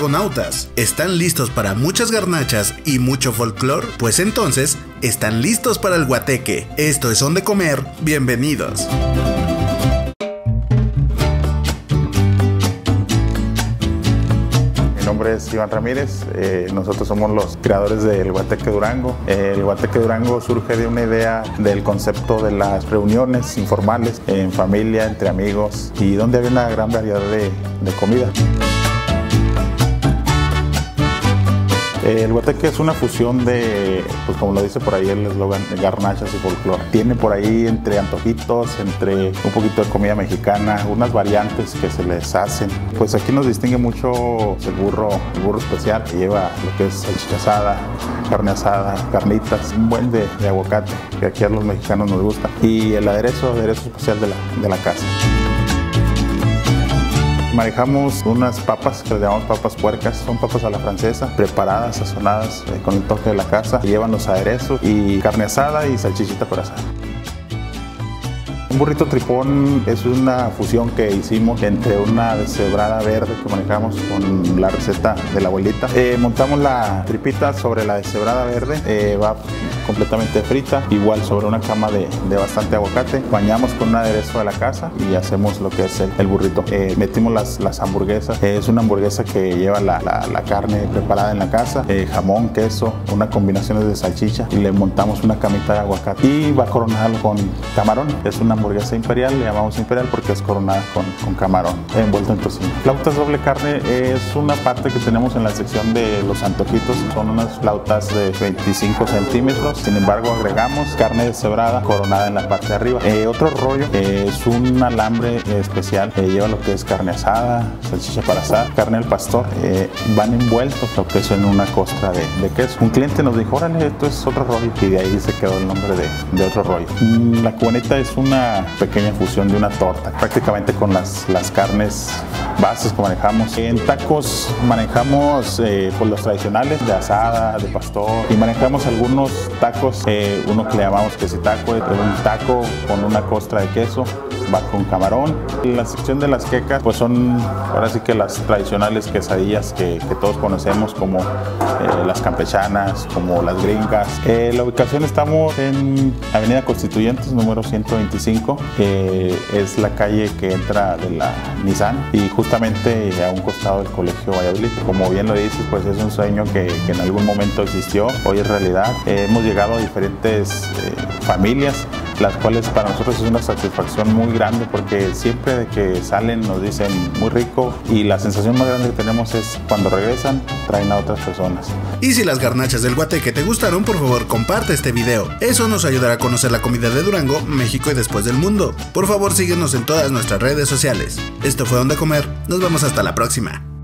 argonautas, ¿están listos para muchas garnachas y mucho folclore? Pues entonces, están listos para el guateque. Esto es On de Comer, bienvenidos. Mi nombre es Iván Ramírez, nosotros somos los creadores del Guateque Durango. El Guateque Durango surge de una idea del concepto de las reuniones informales en familia, entre amigos, y donde había una gran variedad de comida. El guateque es una fusión de, pues como lo dice por ahí el eslogan, garnachas y folclore. Tiene por ahí entre antojitos, entre un poquito de comida mexicana, unas variantes que se les hacen. Pues aquí nos distingue mucho el burro especial, que lleva lo que es salchicha asada, carne asada, carnitas, un buen de aguacate, que aquí a los mexicanos nos gusta. Y el aderezo especial de la casa. Manejamos unas papas que le llamamos papas puercas, son papas a la francesa, preparadas, sazonadas con el toque de la casa, llevan los aderezos y carne asada y salchichita para asar. Un burrito tripón es una fusión que hicimos entre una deshebrada verde que manejamos con la receta de la abuelita. Montamos la tripita sobre la deshebrada verde, va completamente frita, igual sobre una cama de bastante aguacate. Bañamos con un aderezo de la casa y hacemos lo que es el burrito. Metimos las hamburguesas, es una hamburguesa que lleva la carne preparada en la casa, jamón, queso, una combinación de salchicha, y le montamos una camita de aguacate y va coronada con camarón. Es una hamburguesa imperial, le llamamos imperial porque es coronada con camarón envuelto en tocino. Flautas doble carne es una parte que tenemos en la sección de los antojitos, son unas flautas de 25 centímetros. Sin embargo, agregamos carne deshebrada coronada en la parte de arriba. Otro rollo es un alambre especial que lleva lo que es carne asada, salchicha para asar, carne al pastor. Van envueltos lo que es en una costra de queso. Un cliente nos dijo, órale, esto es otro rollo, y de ahí se quedó el nombre de otro rollo. La cubaneta es una pequeña fusión de una torta, prácticamente con las carnes bases que manejamos. En tacos manejamos pues los tradicionales de asada, de pastor, y manejamos algunos tacos, uno que le llamamos quesitaco, un taco con una costra de queso, va con camarón. Y la sección de las quecas pues son ahora sí que las tradicionales quesadillas que todos conocemos, como las campechanas, como las gringas. La ubicación, estamos en Avenida Constituyentes número 125, es la calle que entra de la Nissan y justamente a un costado del Colegio Valladolid. Como bien lo dices, pues es un sueño que en algún momento existió, hoy es realidad. Hemos llegado a diferentes familias, las cuales para nosotros es una satisfacción muy grande, porque siempre de que salen nos dicen muy rico, y la sensación más grande que tenemos es cuando regresan, traen a otras personas. Y si las garnachas del guateque te gustaron, por favor comparte este video, eso nos ayudará a conocer la comida de Durango, México y después del mundo. Por favor síguenos en todas nuestras redes sociales. Esto fue On de Comer, nos vemos hasta la próxima.